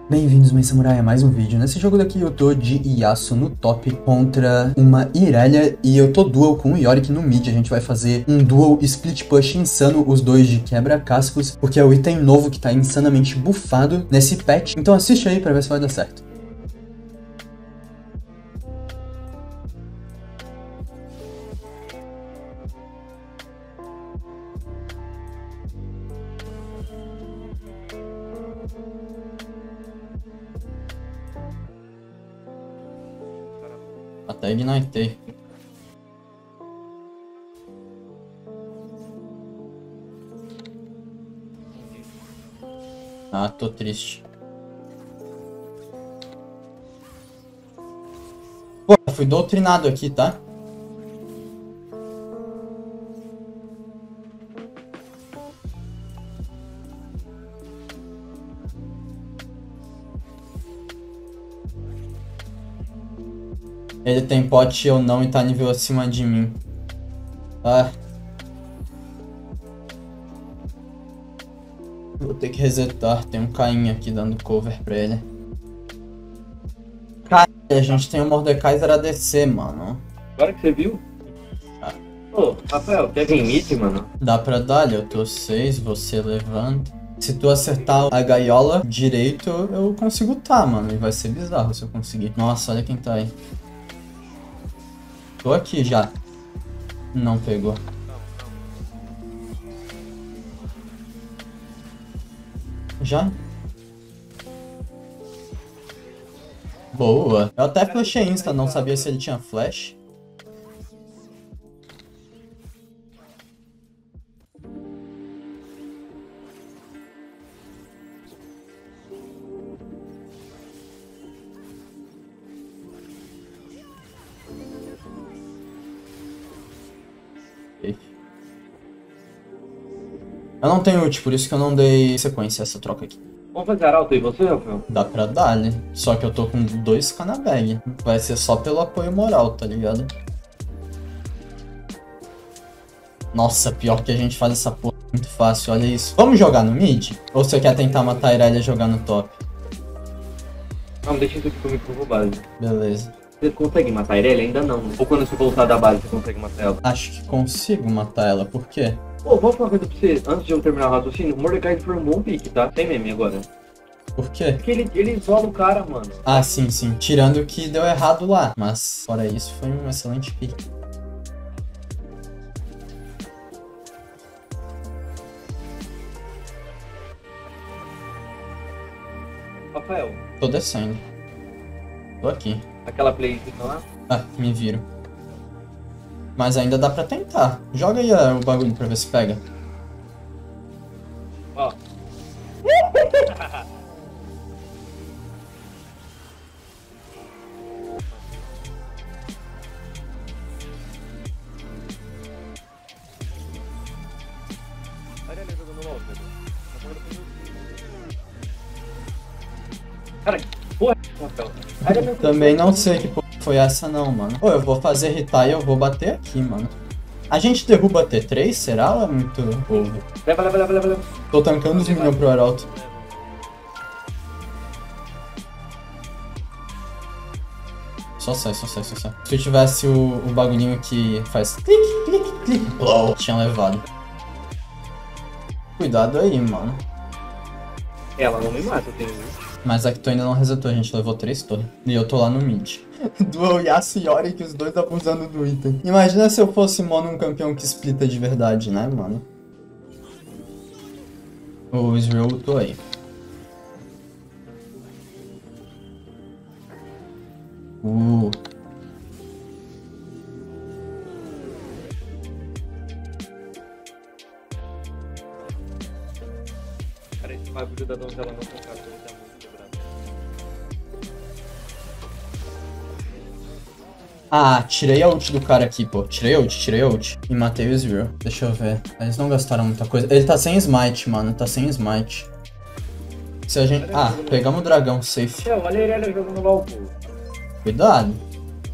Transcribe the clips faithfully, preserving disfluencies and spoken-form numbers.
Bem-vindos, Mãe Samurai, a mais um vídeo. Nesse jogo daqui eu tô de Yasuo no top contra uma Irelia e eu tô dual com o Yorick no mid. A gente vai fazer um dual split push insano, os dois de quebra-cascos, porque é o item novo que tá insanamente buffado nesse patch. Então assiste aí pra ver se vai dar certo. Até ignitei. Ah, tô triste. Pô, fui doutrinado aqui, tá? Ele tem pote ou não e tá nível acima de mim. Ah. Vou ter que resetar. Tem um Caim aqui dando cover pra ele. Cara, a gente tem o Mordekaiser A D C, mano. Agora que você viu? Ah. Ô, Rafael, quer vir mid, mano? Dá pra dar, eu tô seis, você levanta. Se tu acertar a gaiola direito, eu consigo tá, mano. E vai ser bizarro se eu conseguir. Nossa, olha quem tá aí. Tô aqui já. Não pegou. Já? Boa. Eu até flashei insta, não sabia se ele tinha flash. Eu não tenho ult, por isso que eu não dei sequência a essa troca aqui. Vamos fazer arauto e você, Rafael? Dá pra dar, né? Só que eu tô com dois K na bag. Vai ser só pelo apoio moral, tá ligado? Nossa, pior que a gente faz essa porra muito fácil, olha isso. Vamos jogar no mid? Ou você quer tentar matar a Irelia e jogar no top? Não, deixa isso aqui comigo pro base. Beleza. Você consegue matar a Irelia? Ainda não. Ou quando você voltar da base, você consegue matar ela? Acho que consigo matar ela, por quê? Pô, vou falar uma coisa pra você, antes de eu terminar o raciocínio, o Mordecai foi um bom pick, tá? Sem meme agora. Por quê? Porque ele, ele isola o cara, mano. Ah, sim, sim. Tirando que deu errado lá. Mas, fora isso, foi um excelente pick. Rafael. Tô descendo. Tô aqui. Aquela playzinha lá? Ah, me viro. Mas ainda dá pra tentar. Joga aí uh, o bagulho pra ver se pega. Ó. Cara, que porra é Rafael? Também não sei que porra foi essa não, mano. Pô, eu vou fazer retire e eu vou bater aqui, mano. A gente derruba T três, será ou é muito ovo? Leva, leva, leva, leva, leva. Tô tancando os minions pro Arauto. Só sai, só sai, só sai. Se eu tivesse o, o bagulhinho que faz clique, clique, clique, blow, tinha levado. Cuidado aí, mano. Ela não me mata, eu tenho. Mas a que tu ainda não resetou, a gente levou três torres. E eu tô lá no mid. Dual Yasuo e Yorick, os dois abusando do item. Imagina se eu fosse mono um campeão que splita de verdade, né, mano? O Israel tô aí. Uh. Cara, esse bagulho da donzela não com cara, tá muito quebrado. Ah, tirei a ult do cara aqui, pô. Tirei a ult, tirei a ult. E matei o Israel. Deixa eu ver. Eles não gastaram muita coisa. Ele tá sem smite, mano. Tá sem smite. Se a gente... Ah, pegamos o dragão, safe. Olha a Irelia jogando LOL, pô. Cuidado.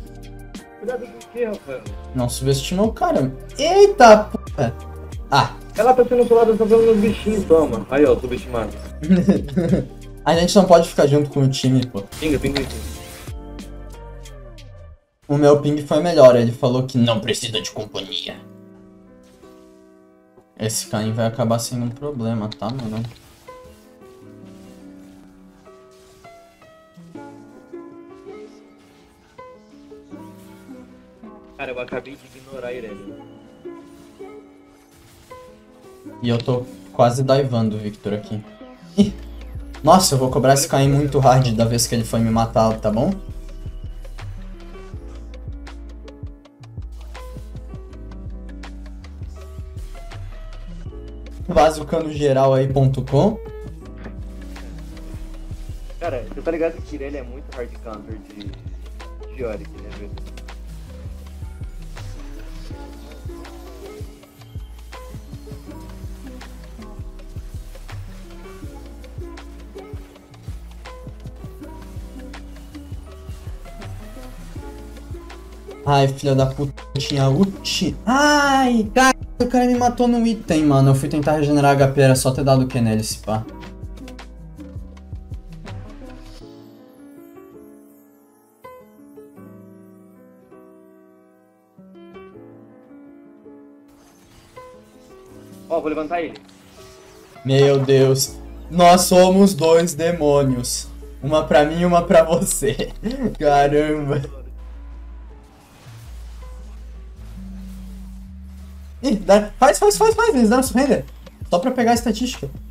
Cuidado com o que, Rafael? Não subestimou o cara. Eita, porra. Ah, Ela tá sendo solada, tá vendo meus bichinhos, toma. Aí, ó, subestimado. A gente não pode ficar junto com o time, pô. Pinga, pinga, pinga. O meu ping foi melhor, ele falou que não precisa de companhia. Esse Caim vai acabar sendo um problema, tá, mano? Cara, eu acabei de ignorar a Irelia. E eu tô quase divando o Victor aqui. Ih. Nossa, eu vou cobrar esse Caim muito hard da vez que ele foi me matar, tá bom? Vazucando geral aí ponto com. Cara, você tá ligado que Irelia é muito hard counter de, de Yorick, né, velho? Ai, filha da puta, tinha ult. Ai, cara, o cara me matou no item, mano. Eu fui tentar regenerar H P, era só ter dado o Q nele, se pá. Ó, vou levantar ele. Meu Deus. Nós somos dois demônios. Uma pra mim e uma pra você. Caramba. Ih, dá... faz, faz, faz, faz. Eles deram surrender. Só pra pegar a estatística.